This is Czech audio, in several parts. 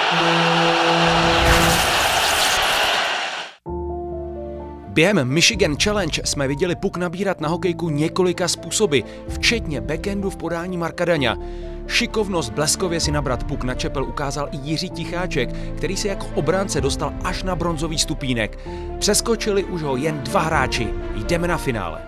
Během Michigan Challenge jsme viděli puk nabírat na hokejku několika způsoby, včetně backendu v podání Marka Daňa. Šikovnost bleskově si nabrat puk na čepel ukázal i Jiří Ticháček, který se jako obránce dostal až na bronzový stupínek. Přeskočili už ho jen 2 hráči. Jdeme na finále.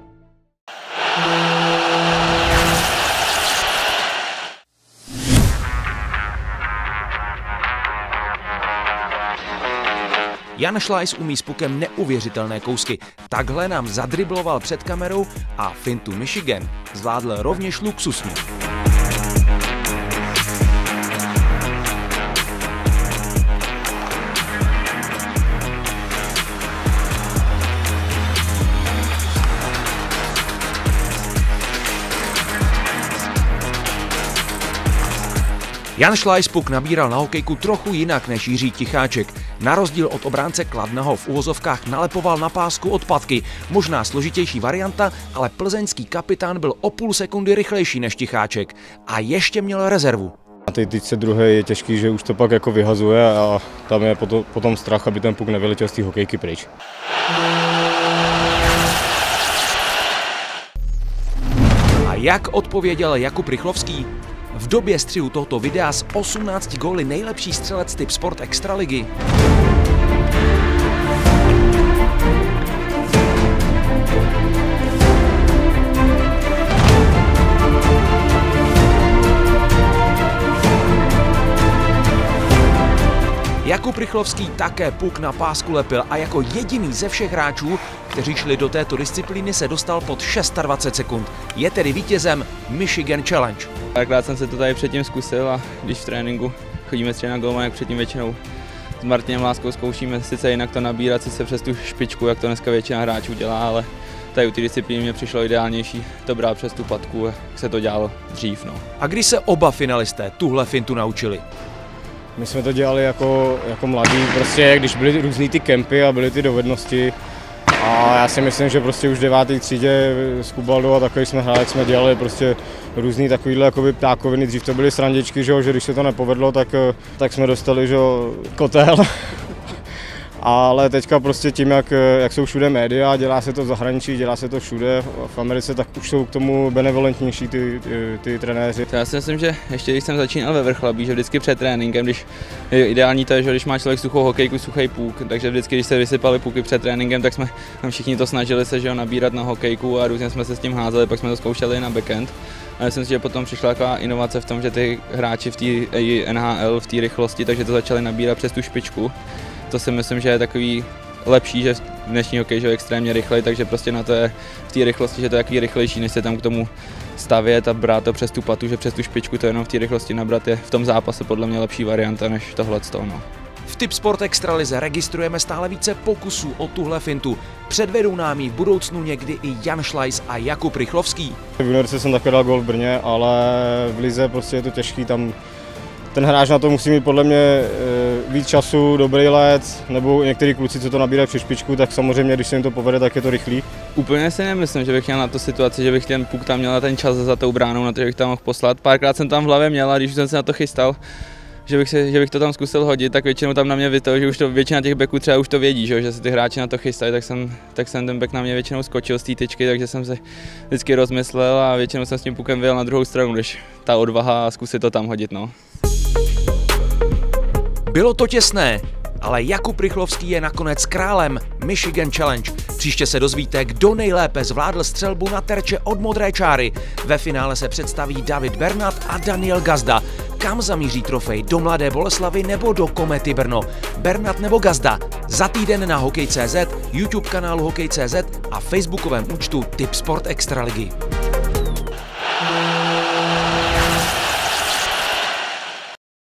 Jan Šlajs umí s pukem neuvěřitelné kousky. Takhle nám zadribloval před kamerou a fintu Michigan zvládl rovněž luxusně. Jan Šlajs puk nabíral na hokejku trochu jinak než Jiří Ticháček. Na rozdíl od obránce Kladna ho v uvozovkách nalepoval na pásku odpadky. Možná složitější varianta, ale plzeňský kapitán byl o půl sekundy rychlejší než Ticháček. A ještě měl rezervu. Na té tyčce druhé je těžký, že už to pak jako vyhazuje a tam je potom strach, aby ten puk nevyletěl z té hokejky pryč. A jak odpověděl Jakub Rychlovský? V době střihu tohoto videa s 18 góly nejlepší střelec typ Sport Extraligy. Jakub Rychlovský také puk na pásku lepil a jako jediný ze všech hráčů, kteří šli do této disciplíny, se dostal pod 26 sekund. Je tedy vítězem Michigan Challenge. Párkrát jsem se to tady předtím zkusil a když v tréninku chodíme střílet na golman, jak předtím většinou s Martinem Láskou zkoušíme sice jinak to nabírat, sice přes tu špičku, jak to dneska většina hráčů dělá, ale tady u té disciplíny mě přišlo ideálnější to brát přes tu patku, jak se to dělalo dřív. A když se oba finalisté tuhle fintu naučili? My jsme to dělali jako mladí, prostě když byly různý ty kempy a byly ty dovednosti. A já si myslím, že prostě už v 9. třídě s Kubaldou a takový jsme hráli, jsme dělali prostě různý takovýhle jakoby ptákoviny. Dřív to byly srandičky, že když se to nepovedlo, tak jsme dostali kotel. Ale teďka prostě tím, jak jsou všude média, dělá se to v zahraničí, dělá se to všude, v Americe, tak už jsou k tomu benevolentnější ty trenéři. Já si myslím, že ještě když jsem začínal ve Vrchlabí, že vždycky před tréninkem, když je ideální to je, že když má člověk suchou hokejku, suchý puk, takže vždycky, když se vysypaly puky před tréninkem, tak jsme všichni to snažili se nabírat na hokejku a různě jsme se s tím házeli, pak jsme to zkoušeli na backend. A myslím si, že potom přišla taková inovace v tom, že ty hráči v té NHL, v té rychlosti, takže to začali nabírat přes tu špičku. To si myslím, že je takový lepší, že dnešní hokej je extrémně rychlej, takže prostě na to je v té rychlosti, že to je takový rychlejší, než se tam k tomu stavět a brát to přes tu patu, že přes tu špičku to jenom v té rychlosti nabrat je v tom zápase podle mě lepší varianta než tohleto. V Tip Sport Extralize registrujeme stále více pokusů o tuhle fintu. Předvedou nám ji v budoucnu někdy i Jan Šlajs a Jakub Rychlovský. V juniorce jsem také dal gól v Brně, ale v lize prostě je to těžký, tam ten hráč na to musí mít podle mě víc času, dobrý let, nebo některý kluci, co to nabírají přes špičku, tak samozřejmě, když se jim to povede, tak je to rychlý. Úplně si nemyslím, že bych měl na to situaci, že bych ten puk tam měl na ten čas za tou bránou, na to, že bych tam mohl poslat. Párkrát jsem tam v hlavě měl a když jsem se na to chystal, že bych to tam zkusil hodit, tak většinou tam na mě vytohl, že už to většina těch backů třeba už to vědí, že se ty hráči na to chystají, tak jsem ten back na mě většinou skočil z té tyčky, takže jsem se vždycky rozmyslel a většinou jsem s tím pukem vyjel na druhou stranu, když ta odvaha a zkusit to tam hodit. Bylo to těsné, ale Jakub Rychlovský je nakonec králem Michigan Challenge. Příště se dozvíte, kdo nejlépe zvládl střelbu na terče od modré čáry. Ve finále se představí David Bernat a Daniel Gazda. Kam zamíří trofej? Do Mladé Boleslavi nebo do Komety Brno? Bernat nebo Gazda? Za týden na Hokej.cz, YouTube kanálu Hokej.cz a facebookovém účtu Tip Sport Extraligy.